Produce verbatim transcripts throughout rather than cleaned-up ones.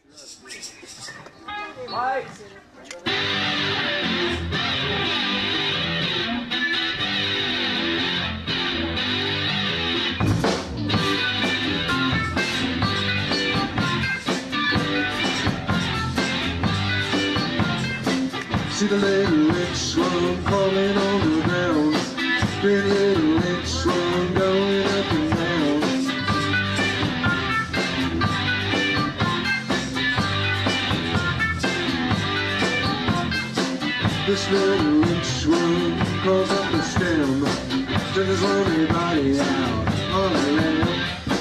Mike. See the little rich one crawling on the ground. Pretty little rich one going up and down. This little rich one crawls up the stem, turns his lonely body out on the lamb.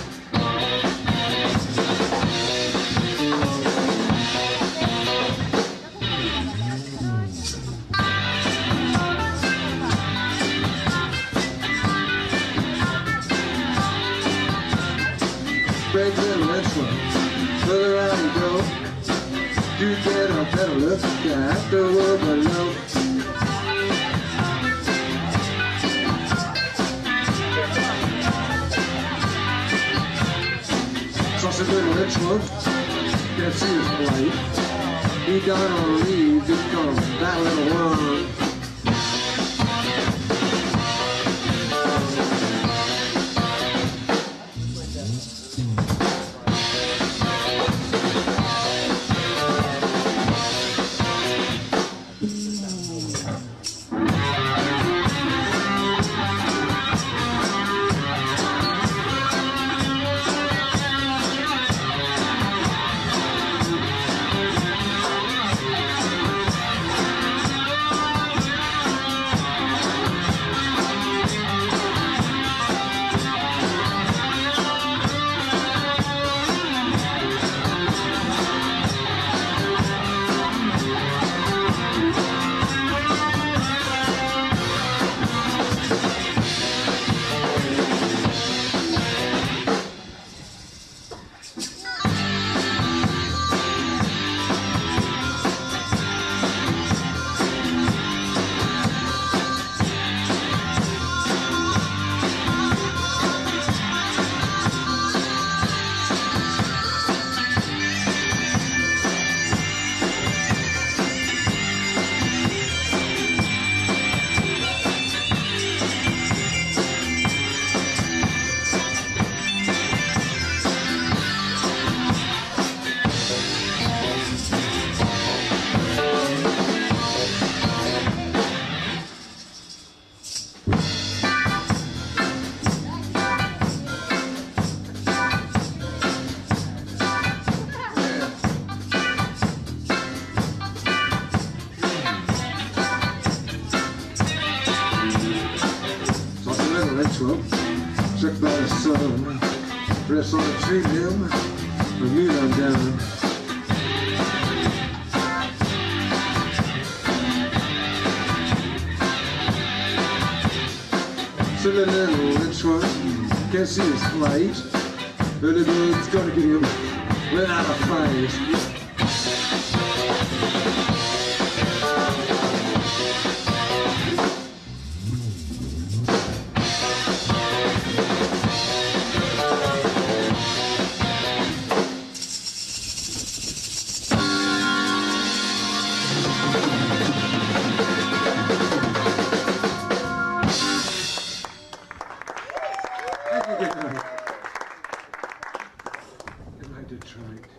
Break little rich one, further out you go. You get a better look at the world below. Saucy little rich one, can't see his plate. He got on leave to come, that little one. Struck by the sun, rest on a tree limb, from you on down. So the little rich one can't see his flight. Early bird's gonna get him without a fight. Good night. Good night, Detroit.